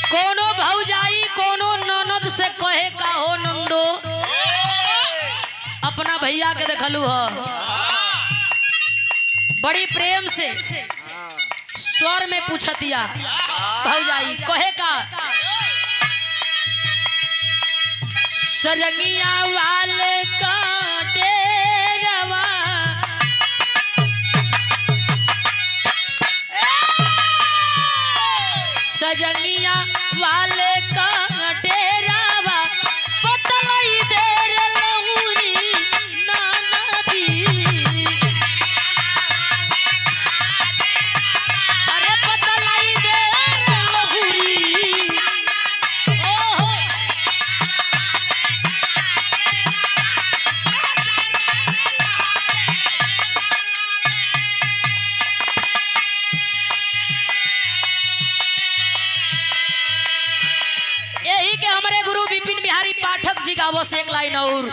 कोनो भौजाई कोनो ननद से कहे का हो नंदो अपना भैया के देखलू हो बड़ी प्रेम से स्वर में पूछतिया भौजाई कहे का सरंगिया वाले का डेरवा सजंगिया वाले का डेरावा बतलाई देर लहुरी नाना दी अरे बतलाई देर लहुरी ओहो यही के हमारे गुरु विपिन बिहारी पाठक जी गावो से एक लाइन और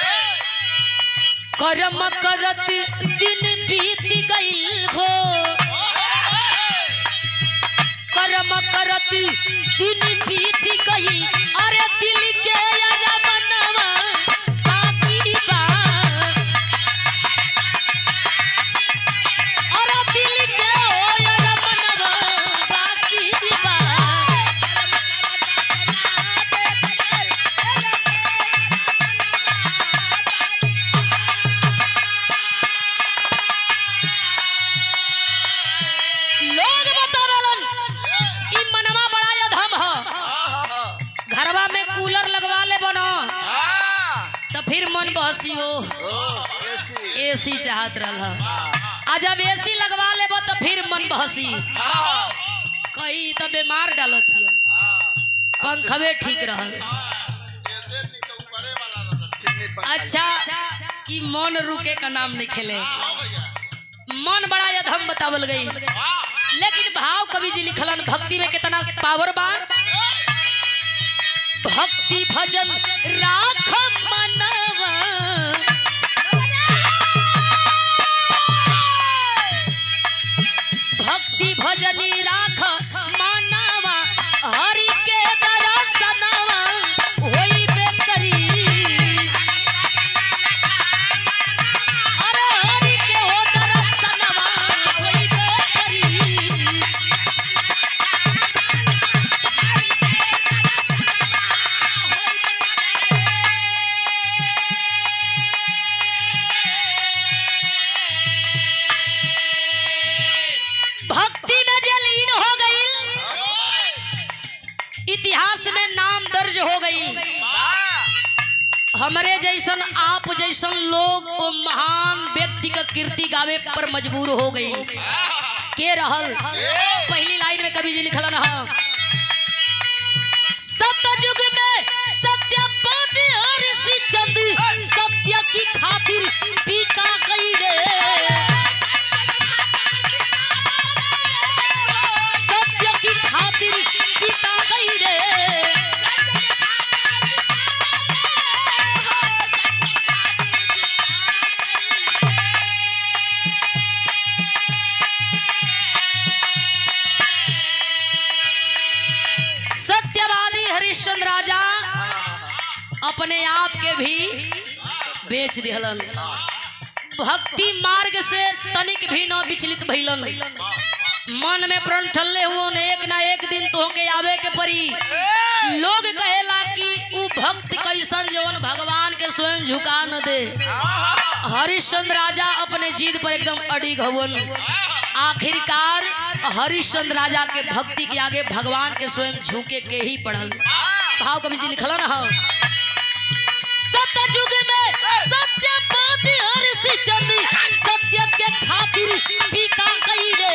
कर्म करत दिन बीत गई हो कर्म करत दिन बीत गई अरे दिल के मनवा बाकी बा अरे दिल के मनवा बाकी बा लोग बतावेलन ई मनवा बड़ा अधम ह घरवा में कूलर लगवा ले बनो तो फिर मन बहसियो एसी चाहत रहल आ जब एसी लगवा लेबो तो फिर मन बहसी कहीं तो बीमार डालत हियो पंखवे ठीक रहल अच्छा ई मन रुके का नाम नहीं खेले मन बड़ा अधम बतावल गई लेकिन भाव कवि जी लिखलन भक्ति में कितना पावर बा भक्ति भजन राख मनवा भक्ति भजनी राख मनवा हरि के दर्शनवा होइबे करी अरे हरि के हो दर्शनवा होइबे करी भक्ति में जे लीन हो गई इतिहास में नाम दर्ज हो गई हमारे जैसन आप जैसन लोग वो महान व्यक्ति का कीर्ति गावे पर मजबूर हो गई के रहल पहली लाइन में कवि जी लिखलन है सतयुग में सत्यपति ऋषि चंद सत्य की खातिर पीका गई रे सत्य की खातिर पीका गई रे सत्यवादी हरिश्चंद्र राजा अपने आप के भी बेच दिहलन भक्ति मार्ग से तनिक भी न विचलित भइलन मन में प्रण ठल्ले हुओ ने एक ना एक दिन तो के आवे के परी लोग कहेला कि ऊ भक्त कैसन जवन भगवान के स्वयं झुका न दे हरिश्चंद्र राजा अपने जिद पर एकदम अडिग हवन आखिरकार हरिश्चंद्र राजा के भक्ति के आगे भगवान के स्वयं झुके के ही पड़ल भाव कवि जी लिखलन है सतयुग में सत्यपति ऋषि चंद सत्य के खातिर पीका कई रे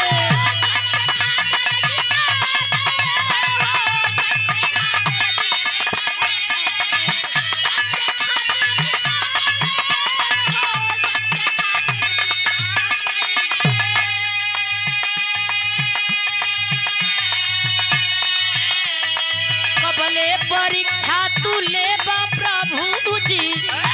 कबले परीक्षा तू लेबा प्रभु जी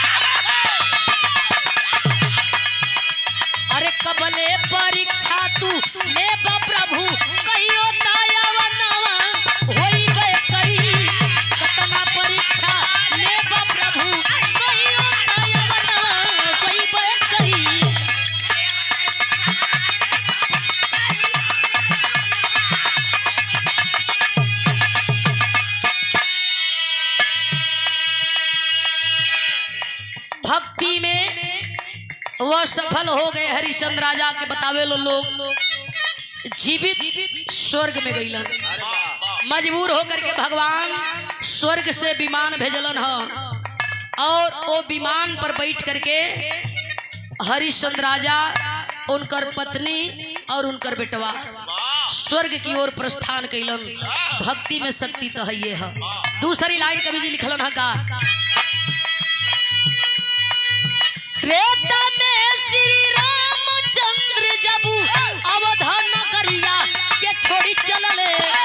अरे कबले परीक्षा तू लेबा प्रभु कहियो दयावनवा होई वह सफल हो गए। हरिश्चंद्र राजा के बतावे लो लोग जीवित स्वर्ग में गईलन। मजबूर होकर के भगवान स्वर्ग से विमान भेजलन ह और वो विमान पर बैठ करके हरिश्चंद्र राजा, उनकर पत्नी और उनकर बेटवा स्वर्ग की ओर प्रस्थान कैलन। भक्ति में शक्ति तो है ये है। दूसरी लाइन कवि जी लिखलन है का, त्रेता में श्री रामचंद्र जबू अवध नगरिया के छोड़ी चलले।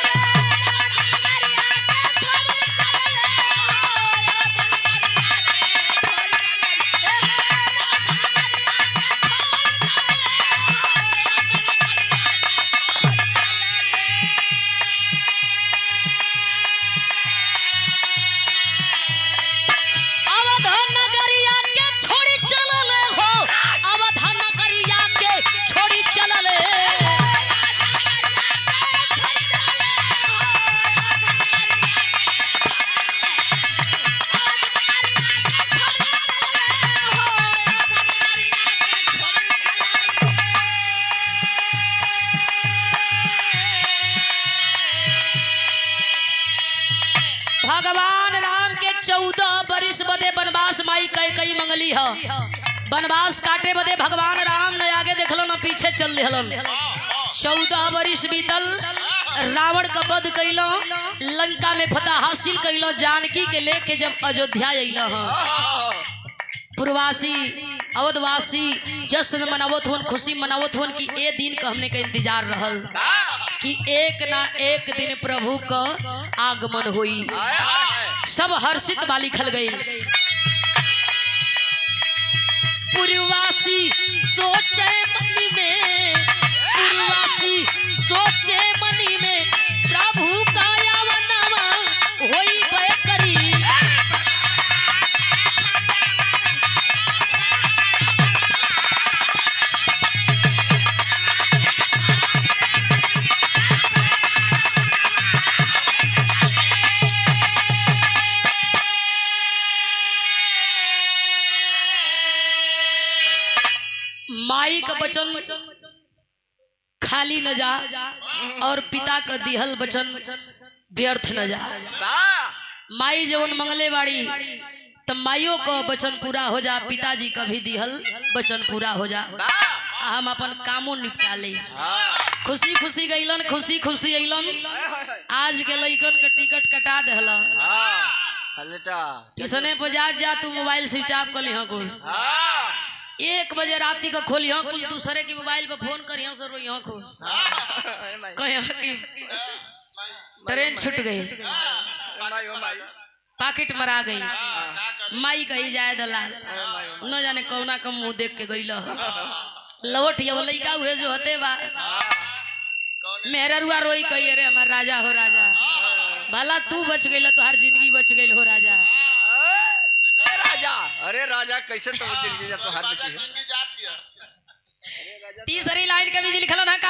भगवान राम के 14 वर्ष बदे वनवास माई कई मंगली है। वनवास काटे बदे भगवान राम न आगे देखलन न पीछे चल दिहलन। 14 वर्ष बीतल, रावण का वध कैलो, लंका में फतह हासिल कैलो, जानकी के लेके जब अयोध्या अइलो पूर्ववासी अवधवासी जश्न मनावत हुन, खुशी मनावत हुन कि ए दिन का हमने का इंतजार रहल कि एक ना एक दिन प्रभु का आगमन हुई। सब हर्षित बाली खल गई। पूर्ववासी सोचे मनी में, पूर्ववासी सोचे मनी में प्रभु का आगमनवा होई बेकरी। माई का वचन खाली न जा और पिता का दिहल वचन व्यर्थ न जा। माई जवन मंगले बाड़ी तब माइयों का वचन पूरा हो जा, पिताजी का भी दिहल वचन पूरा हो जा। हम अपन कामों निपटा ले। खुशी खुशी गईलन, खुशी खुशी अइलन। आज के लइकन के टिकट कटा देहला। किसने बजा जा तू मोबाइल स्विच ऑफ कर लिहा कुल। 1 बजे राती को खोली हाँ कुल, दूसरे की मोबाइल पे फोन करी हाँ सर रोई हाँ को कहीं की ट्रेन छूट गई, पाकिट मरा गई। माई कही जाए दलाल न जाने कौना कम मुंह देख के गई लवट ये लइका हुए जो हते बा मेहरा रुआ रोई कही अरे हमार राजा हो राजा, भला तू बच गई तो हर जिंदगी बच गई हो राजा। अरे राजा कैसे तो जिंदगी जा तो हर बची है। तीसरी लाइन कवि जी लिखलन है का,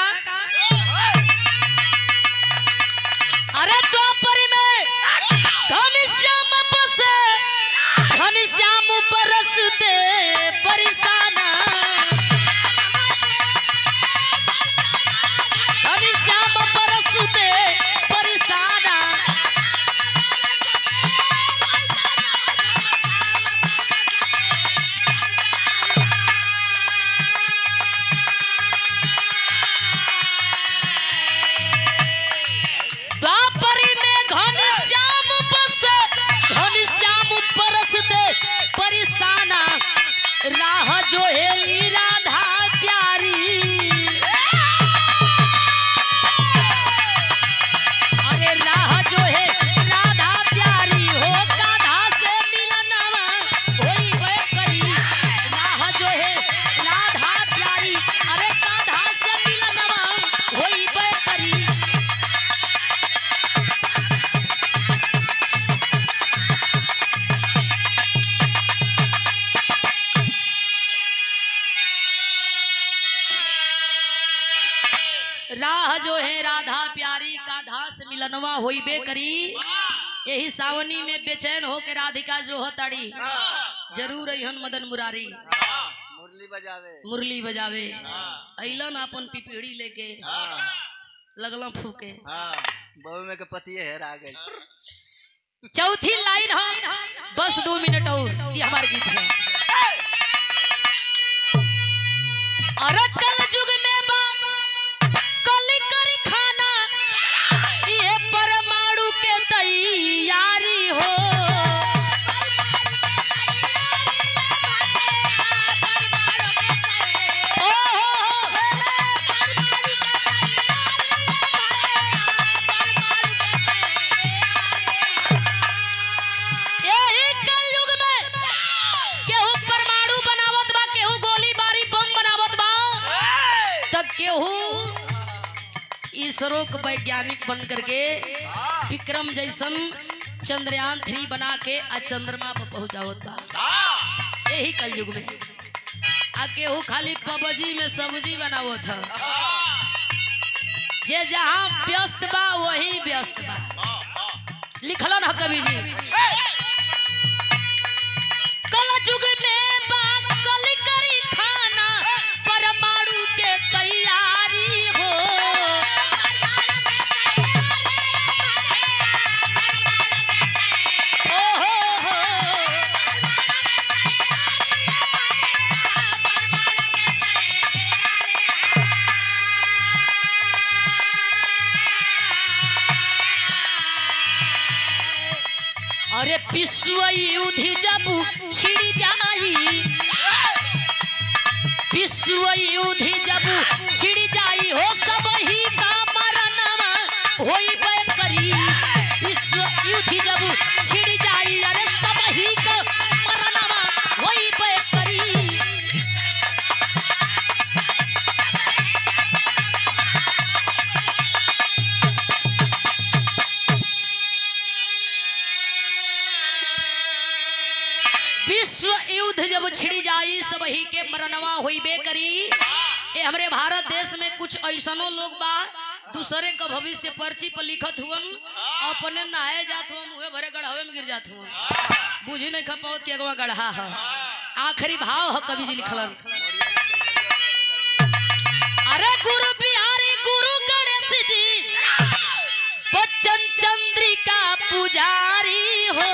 अरे द्वापर में घनश्याम बसे, घनश्याम बरसते बरसाना, घनश्याम बरसते बरसाना। राह जो है राधा प्यारी, अरे राह जो है राधा प्यारी हो, कान्हा से मिलनवा होई बेकरी। राह जो है राधा प्यारी, अरे कान्हा से मिलनवा होई बेकरी। राह जो है राधा प्यारी, कान्हा से मिलनवा होइबे करी। यही सावनी में बेचैन हो के राधिका जो हो ताड़ी, जरूर अहन मदन मुरारी। मुरली मुरली बजावे अइलन अपन पिपीड़ी लेके लगला फूके बहू में के पतिये हेरा गई। चौथी लाइन हम बस 2 मिनट और ये हमारा गीत है। अरे कल युग में बा कली करी खाना ये परमाणु के तैयारी हो। इसरो के वैज्ञानिक बन करके विक्रम जैसन चंद्रयान 3 बना के आ चंद्रमा पर पहुंचावत बा यही कलयुग में। आ केहू खाली पबजी में सब्जी बनावत है। जे जहाँ व्यस्त बा वही व्यस्त बा। लिखलन है कवि जी कलयुग में बा कली करी खाना परमाणु के तैयारी हो। अरे विश्व युद्ध जब छिड़ जाई विश्व युद्ध जब छिड़ जाई हो सब ही का मरनवा होई बे करी। विश्व युद्ध जब छिड़ जाई अरे सब ही का मरनवा होई बे करी। विश्व युद्ध जब छिड़ी जाई सब ही के मरनवा होइबे करी। ये हमरे भारत देश में कुछ ऐसनो लोग बा दूसरे का भविष्य पर्ची पर लिखत हुवन अपने नहाए जात हुवन मुहे भरे गढ़ावे में गिर जात हुवन बुझी नहीं खपावत कि अगवा गढ़ा है। आखिरी भाव है कवि जी लिखलन अरे गुरु बिहारी गुरु गणेश जी बच्चन चंद्रिका पुजारी हो।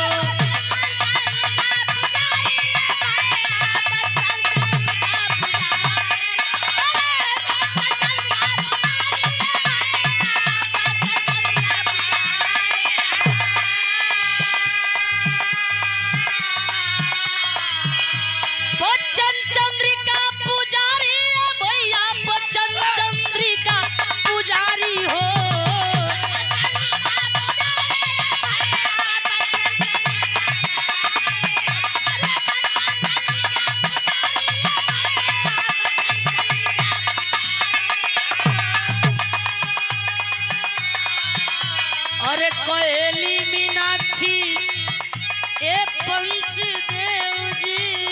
अरे कोयली मीनाक्षी ए पंचदेव जी